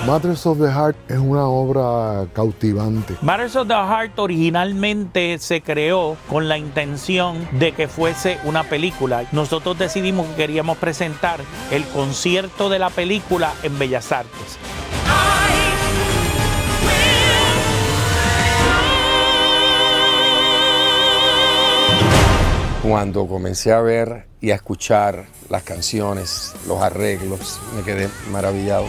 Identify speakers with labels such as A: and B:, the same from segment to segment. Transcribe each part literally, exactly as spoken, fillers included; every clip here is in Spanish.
A: Matters of the Heart es una obra cautivante.
B: Matters of the Heart originalmente se creó con la intención de que fuese una película. Nosotros decidimos que queríamos presentar el concierto de la película en Bellas Artes.
C: Cuando comencé a ver y a escuchar las canciones, los arreglos, me quedé maravillado.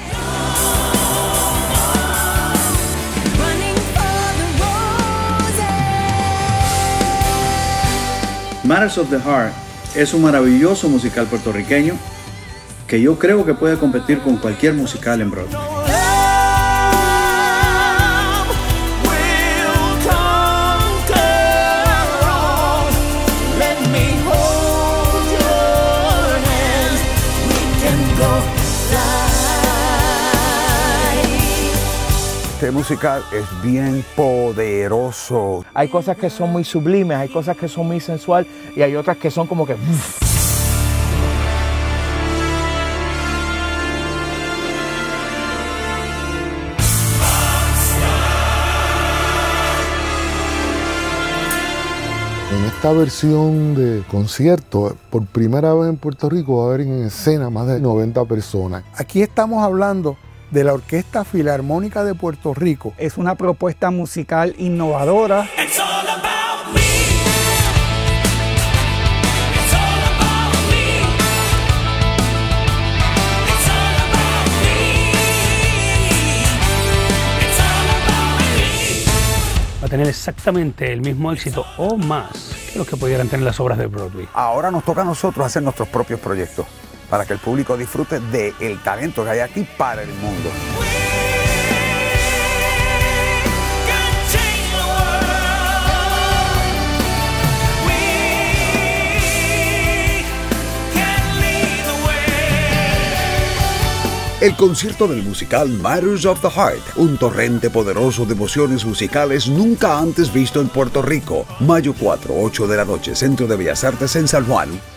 D: Matters of the Heart es un maravilloso musical puertorriqueño que yo creo que puede competir con cualquier musical en Broadway.
E: Este musical es bien poderoso.
F: Hay cosas que son muy sublimes, hay cosas que son muy sensual y hay otras que son como que...
A: En esta versión de concierto, por primera vez en Puerto Rico va a haber en escena más de noventa personas.
G: Aquí estamos hablando de la Orquesta Filarmónica de Puerto Rico.
H: Es una propuesta musical innovadora.
I: Va a tener exactamente el mismo éxito o más que los que pudieran tener las obras de Broadway.
E: Ahora nos toca a nosotros hacer nuestros propios proyectos para que el público disfrute del talento que hay aquí para el mundo.
J: El concierto del musical Matters of the Heart, un torrente poderoso de emociones musicales nunca antes visto en Puerto Rico. Mayo cuatro, ocho de la noche, Centro de Bellas Artes en San Juan.